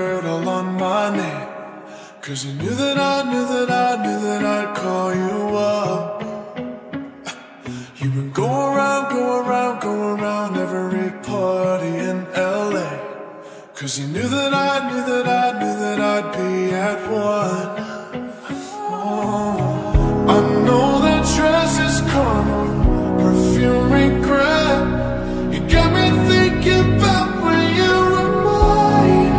dirt all on my name. Cause you knew that I knew that I knew that I'd call you up. You've been going around, going around, going around every party in LA. Cause you knew that I knew that I knew that I'd be at one. Oh, I know that dress is karma, perfume regret. You got me thinking about when you were mine.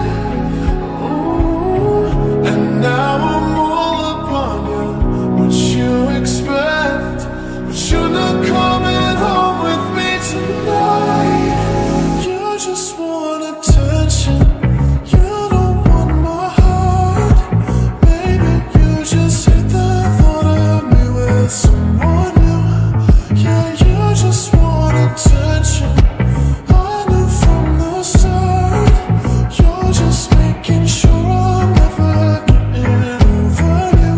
Ooh, and now I'm all upon you. What you expect? But you're not coming home with me tonight. You just want attention. You don't want my heart. Baby, you just hate the thought of me with someone new. Yeah, you just want attention. I knew from the start. You're just making sure I'm never getting over you.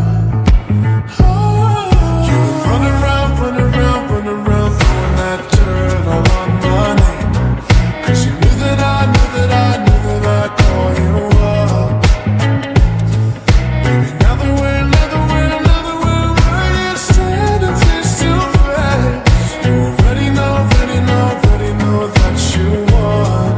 Oh, you run around, run around, run around, throwing that dirt all on my name. Cause you knew that I knew that I knew that I'd call you up. Baby, now that we're where you stand and face to face, you already know that you want.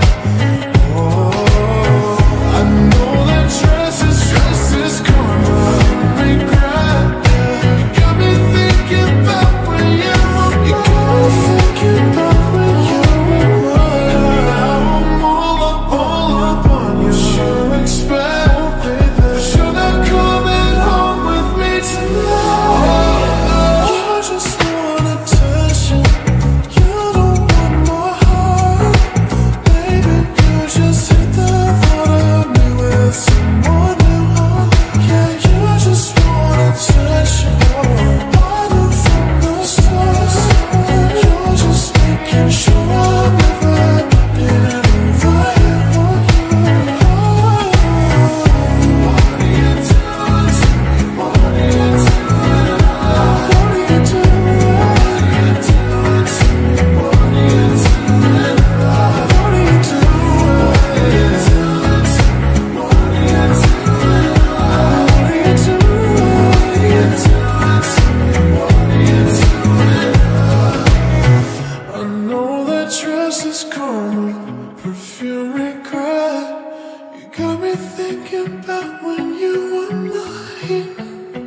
Oh, I know that dress is karma, regret. You got me thinking about when you were mine. You got me thinking about when you were mine. Now I'm all up on you. What you expect, baby? But you're not coming home with me tonight. You just want attention. You don't want my heart. Baby, you just hate the thought of me with someone new. Yeah, you just want attention. I knew from the start. You're just making sure I'm never getting over you. What are you doing to me? What are you doing? What are you doing? What are you doing to me? What are you doing? What are you doing? What are you doing to me? What are you doing? What are you doing? What are you doing to me? What are you doing? I know that dress is karma, perfume regret. You got me thinking about when you were mine.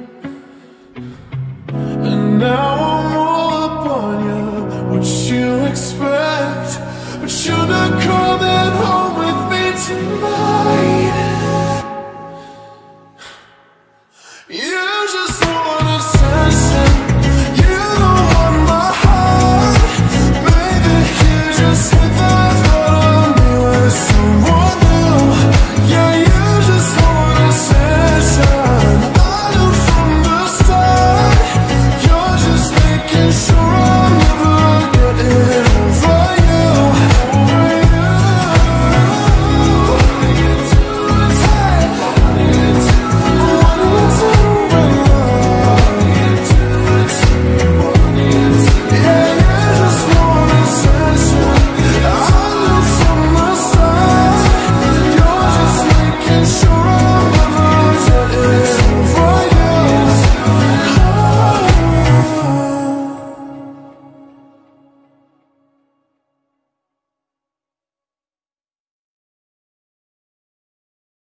And now I'm all up on you. What you expect? But you're not